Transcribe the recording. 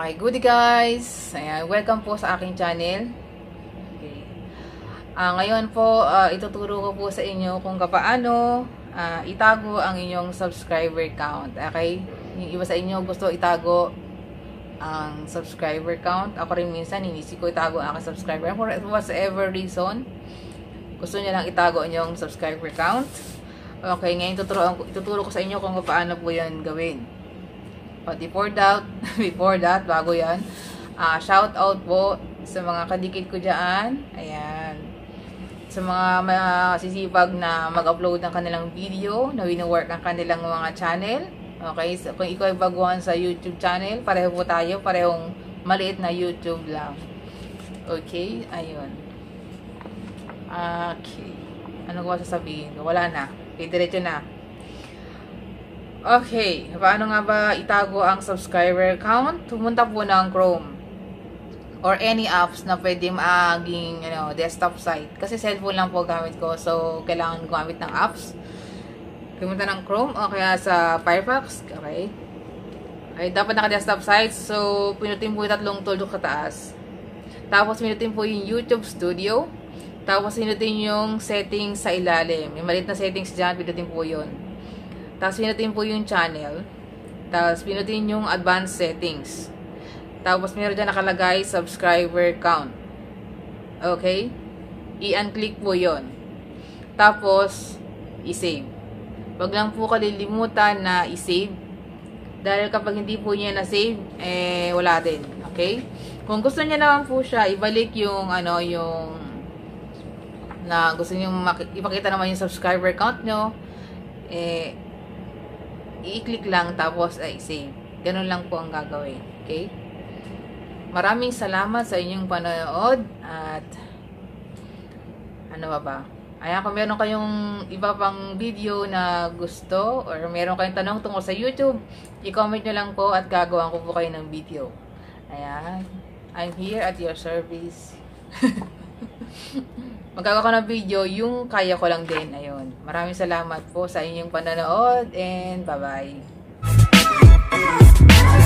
Okay, good guys. Ayan, welcome po sa aking channel. Okay. Ngayon po, ituturo ko po sa inyo kung paano itago ang inyong subscriber count. Okay? Yung iba sa inyo gusto itago ang subscriber count. Ako rin minsan, inisip ko itago ang aking subscriber. For whatever reason, gusto niya lang itago ang inyong subscriber count. Okay, ngayon ituturo ko sa inyo kung paano po yan gawin. But before that, bago yan, shout out po sa mga kadikit ko dyan. Ayan. Sa mga sisipag na mag-upload ng kanilang video, na wino-work ang kanilang mga channel. Okay, so, kung ikaw ay baguhan sa YouTube channel, pareho po tayo, parehong maliit na YouTube lang. Okay, ayun. Okay. Ano ko ba sasabihin? Wala na. Okay, diretso na. Okay, paano nga ba itago ang subscriber count? Pumunta po ng Chrome or any apps na pwede maging desktop site. Kasi cellphone lang po gamit ko, so kailangan gumamit ng apps. Pumunta ng Chrome o kaya sa Firefox. Okay. Ay, dapat naka-desktop site. So, pinutin po yung tatlong tuldok sa taas. Tapos, pinutin po yung YouTube Studio. Tapos, pinutin yung settings sa ilalim. May maliit na settings dyan, pinutin po yun. Tapos, pinutin po yung channel. Tapos, pinutin yung advanced settings. Tapos, meron dyan nakalagay subscriber count. Okay? I-unclick po yon. Tapos, i-save. Wag lang po kalilimutan na i-save. Dahil kapag hindi po niya na-save, wala din. Okay? Kung gusto niya naman po siya, ibalik yung, yung na gusto niyo ipakita naman yung subscriber count nyo, i-click lang tapos save. Ganun lang po ang gagawin. Okay? Maraming salamat sa inyong panonood at ano ba? Ayan, kung meron kayong iba pang video na gusto or meron kayong tanong tungkol sa YouTube, i-comment nyo lang po at gagawan ko po kayo ng video. Ayan. I'm here at your service. Magagawa ko ng video yung kaya ko lang din. Ayun. Maraming salamat po sa inyong panonood and bye-bye.